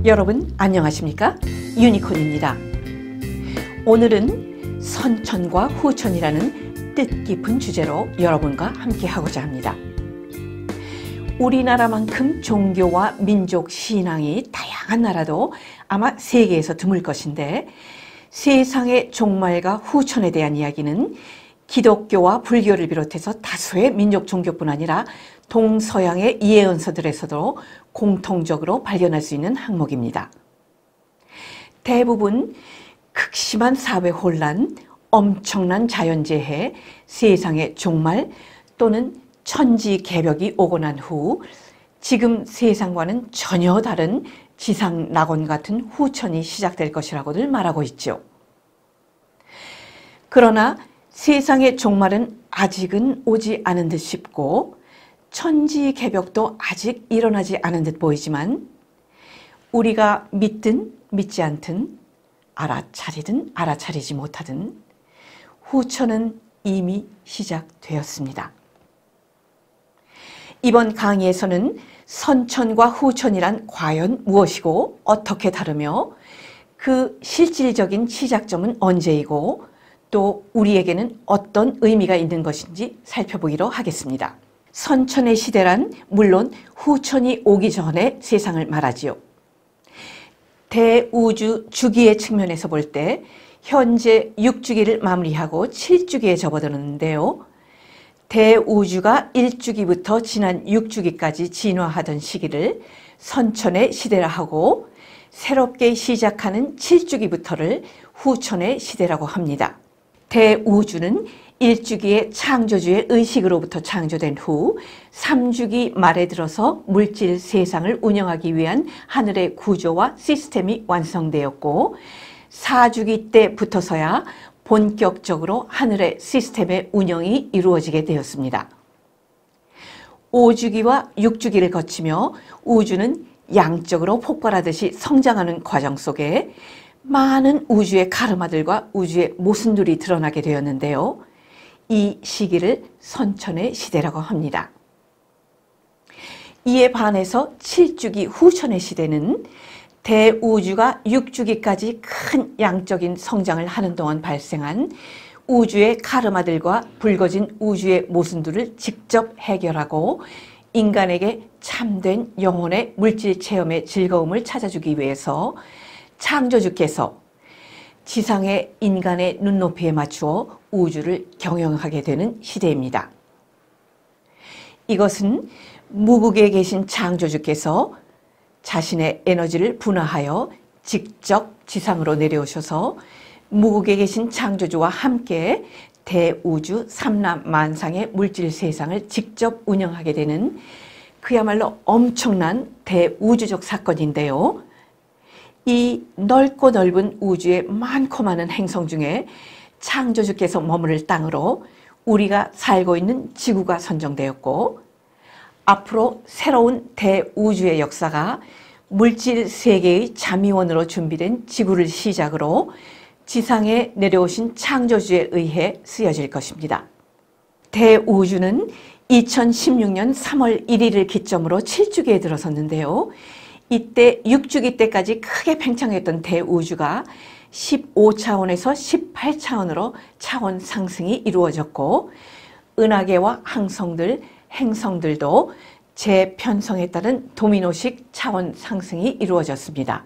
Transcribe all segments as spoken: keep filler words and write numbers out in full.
여러분 안녕하십니까? 유니콘입니다. 오늘은 선천과 후천이라는 뜻깊은 주제로 여러분과 함께 하고자 합니다. 우리나라만큼 종교와 민족 신앙이 다양한 나라도 아마 세계에서 드물 것인데, 세상의 종말과 후천에 대한 이야기는 기독교와 불교를 비롯해서 다수의 민족 종교뿐 아니라 동서양의 예언서들에서도 공통적으로 발견할 수 있는 항목입니다. 대부분 극심한 사회 혼란, 엄청난 자연재해, 세상의 종말 또는 천지개벽이 오고 난 후 지금 세상과는 전혀 다른 지상낙원 같은 후천이 시작될 것이라고들 말하고 있죠. 그러나 세상의 종말은 아직은 오지 않은 듯 싶고 천지개벽도 아직 일어나지 않은 듯 보이지만, 우리가 믿든 믿지 않든 알아차리든 알아차리지 못하든 후천은 이미 시작되었습니다. 이번 강의에서는 선천과 후천이란 과연 무엇이고 어떻게 다르며 그 실질적인 시작점은 언제이고 또 우리에게는 어떤 의미가 있는 것인지 살펴보기로 하겠습니다. 선천의 시대란 물론 후천이 오기 전의 세상을 말하지요. 대우주 주기의 측면에서 볼 때 현재 육 주기를 마무리하고 칠 주기에 접어드는데요. 대우주가 일 주기부터 지난 육 주기까지 진화하던 시기를 선천의 시대라 하고, 새롭게 시작하는 칠 주기부터를 후천의 시대라고 합니다. 대우주는 일 주기의 창조주의 의식으로부터 창조된 후 삼 주기 말에 들어서 물질 세상을 운영하기 위한 하늘의 구조와 시스템이 완성되었고, 사 주기 때부터서야 본격적으로 하늘의 시스템의 운영이 이루어지게 되었습니다. 오 주기와 육 주기를 거치며 우주는 양적으로 폭발하듯이 성장하는 과정 속에 많은 우주의 카르마들과 우주의 모순들이 드러나게 되었는데요. 이 시기를 선천의 시대라고 합니다. 이에 반해서 칠 주기 후천의 시대는 대우주가 육 주기까지 큰 양적인 성장을 하는 동안 발생한 우주의 카르마들과 불거진 우주의 모순들을 직접 해결하고 인간에게 참된 영혼의 물질 체험의 즐거움을 찾아주기 위해서 창조주께서 지상의 인간의 눈높이에 맞추어 우주를 경영하게 되는 시대입니다. 이것은 무국에 계신 창조주께서 자신의 에너지를 분화하여 직접 지상으로 내려오셔서 무국에 계신 창조주와 함께 대우주 삼라만상의 물질 세상을 직접 운영하게 되는 그야말로 엄청난 대우주적 사건인데요. 이 넓고 넓은 우주의 많고 많은 행성 중에 창조주께서 머무를 땅으로 우리가 살고 있는 지구가 선정되었고, 앞으로 새로운 대우주의 역사가 물질 세계의 자미원으로 준비된 지구를 시작으로 지상에 내려오신 창조주에 의해 쓰여질 것입니다. 대우주는 이천십육 년 삼월 일일을 기점으로 칠 주기에 들어섰는데요. 이때 육 주기 때까지 크게 팽창했던 대우주가 십오 차원에서 십팔 차원으로 차원 상승이 이루어졌고, 은하계와 항성들, 행성들도 재편성에 따른 도미노식 차원 상승이 이루어졌습니다.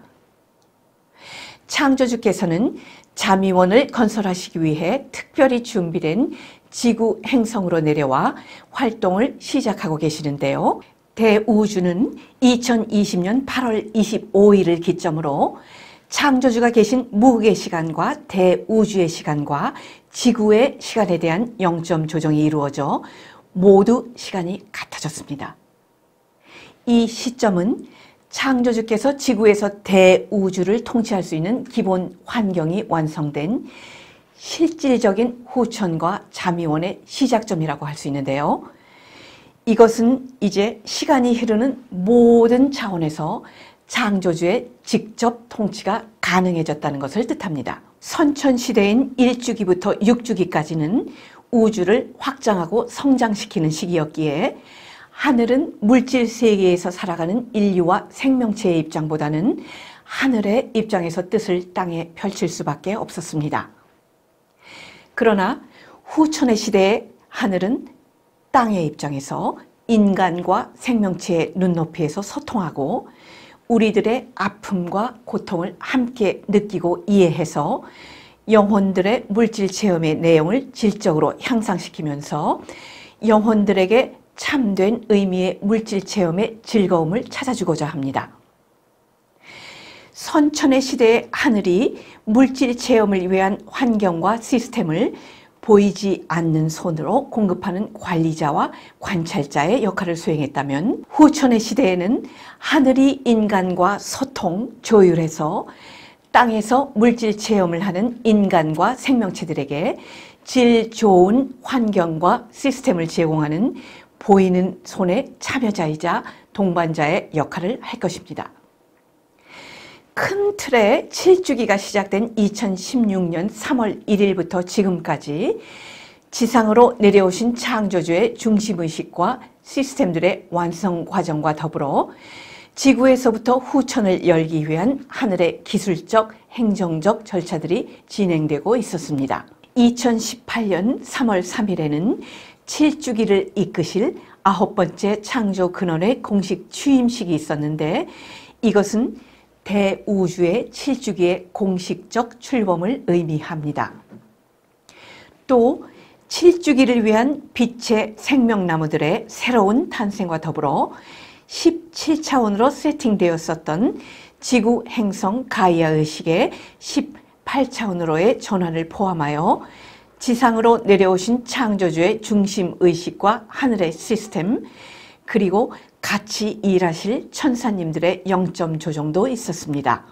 창조주께서는 자미원을 건설하시기 위해 특별히 준비된 지구 행성으로 내려와 활동을 시작하고 계시는데요. 대우주는 이천이십 년 팔월 이십오일을 기점으로 창조주가 계신 무국의 시간과 대우주의 시간과 지구의 시간에 대한 영점 조정이 이루어져 모두 시간이 같아졌습니다. 이 시점은 창조주께서 지구에서 대우주를 통치할 수 있는 기본 환경이 완성된 실질적인 후천과 자미원의 시작점이라고 할 수 있는데요. 이것은 이제 시간이 흐르는 모든 차원에서 창조주의 직접 통치가 가능해졌다는 것을 뜻합니다. 선천시대인 일 주기부터 육 주기까지는 우주를 확장하고 성장시키는 시기였기에 하늘은 물질 세계에서 살아가는 인류와 생명체의 입장보다는 하늘의 입장에서 뜻을 땅에 펼칠 수밖에 없었습니다. 그러나 후천의 시대의 하늘은 땅의 입장에서 인간과 생명체의 눈높이에서 소통하고 우리들의 아픔과 고통을 함께 느끼고 이해해서 영혼들의 물질 체험의 내용을 질적으로 향상시키면서 영혼들에게 참된 의미의 물질 체험의 즐거움을 찾아주고자 합니다. 선천의 시대의 하늘이 물질 체험을 위한 환경과 시스템을 보이지 않는 손으로 공급하는 관리자와 관찰자의 역할을 수행했다면 후천의 시대에는 하늘이 인간과 소통, 조율해서 땅에서 물질 체험을 하는 인간과 생명체들에게 질 좋은 환경과 시스템을 제공하는 보이는 손의 참여자이자 동반자의 역할을 할 것입니다. 큰 틀에 칠 주기가 시작된 이천십육 년 삼월 일일부터 지금까지 지상으로 내려오신 창조주의 중심의식과 시스템들의 완성 과정과 더불어 지구에서부터 후천을 열기 위한 하늘의 기술적, 행정적 절차들이 진행되고 있었습니다. 이천십팔 년 삼월 삼일에는 칠 주기를 이끄실 아홉 번째 창조 근원의 공식 취임식이 있었는데 이것은 대우주의 칠 주기의 공식적 출범을 의미합니다. 또 칠 주기를 위한 빛의 생명나무들의 새로운 탄생과 더불어 십칠 차원으로 세팅되었었던 지구 행성 가이아 의식의 십팔 차원으로의 전환을 포함하여 지상으로 내려오신 창조주의 중심 의식과 하늘의 시스템, 그리고 같이 일하실 천사님들의 영점 조정도 있었습니다.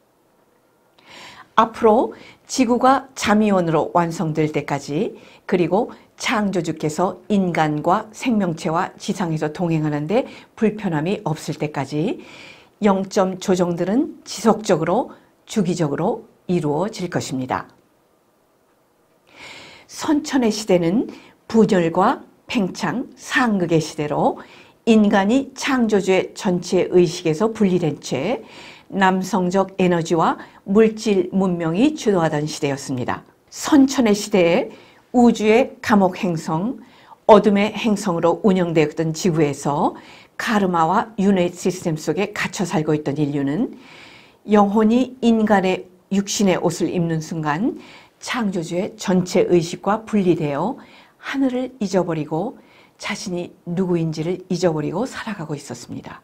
앞으로 지구가 잠이원으로 완성될 때까지, 그리고 창조주께서 인간과 생명체와 지상에서 동행하는 데 불편함이 없을 때까지 영점 조정들은 지속적으로 주기적으로 이루어질 것입니다. 선천의 시대는 분열과 팽창, 상극의 시대로 인간이 창조주의 전체 의식에서 분리된 채 남성적 에너지와 물질 문명이 주도하던 시대였습니다. 선천의 시대에 우주의 감옥 행성, 어둠의 행성으로 운영되었던 지구에서 카르마와 윤회 시스템 속에 갇혀 살고 있던 인류는 영혼이 인간의 육신의 옷을 입는 순간 창조주의 전체 의식과 분리되어 하늘을 잊어버리고 자신이 누구인지를 잊어버리고 살아가고 있었습니다.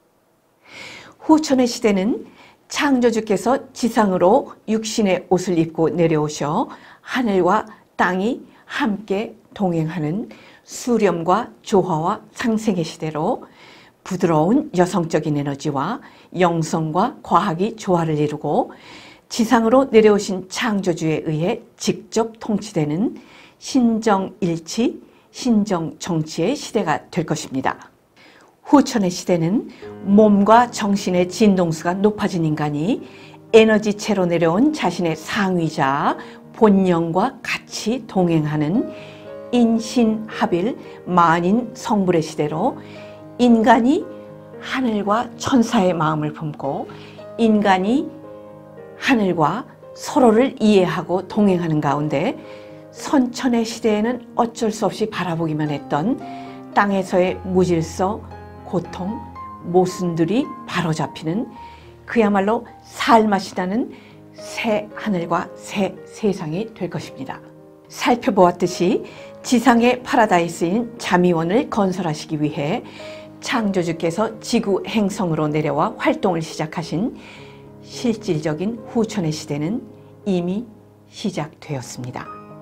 후천의 시대는 창조주께서 지상으로 육신의 옷을 입고 내려오셔 하늘과 땅이 함께 동행하는 수렴과 조화와 상생의 시대로 부드러운 여성적인 에너지와 영성과 과학이 조화를 이루고 지상으로 내려오신 창조주에 의해 직접 통치되는 신정일치, 신정정치의 시대가 될 것입니다. 후천의 시대는 몸과 정신의 진동수가 높아진 인간이 에너지체로 내려온 자신의 상위자, 본영과 같이 동행하는 인신합일 만인 성불의 시대로 인간이 하늘과 천사의 마음을 품고 인간이 하늘과 서로를 이해하고 동행하는 가운데 선천의 시대에는 어쩔 수 없이 바라보기만 했던 땅에서의 무질서, 고통, 모순들이 바로잡히는 그야말로 살맛이 나는 새 하늘과 새 세상이 될 것입니다. 살펴보았듯이 지상의 파라다이스인 잠이원을 건설하시기 위해 창조주께서 지구 행성으로 내려와 활동을 시작하신 실질적인 후천의 시대는 이미 시작되었습니다.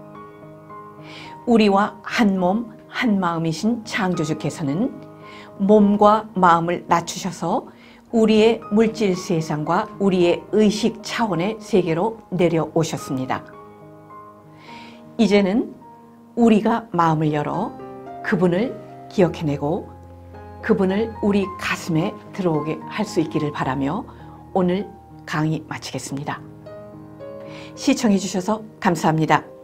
우리와 한 몸, 한 마음이신 창조주께서는 몸과 마음을 낮추셔서 우리의 물질 세상과 우리의 의식 차원의 세계로 내려오셨습니다. 이제는 우리가 마음을 열어 그분을 기억해내고 그분을 우리 가슴에 들어오게 할 수 있기를 바라며 오늘 강의 마치겠습니다. 시청해 주셔서 감사합니다.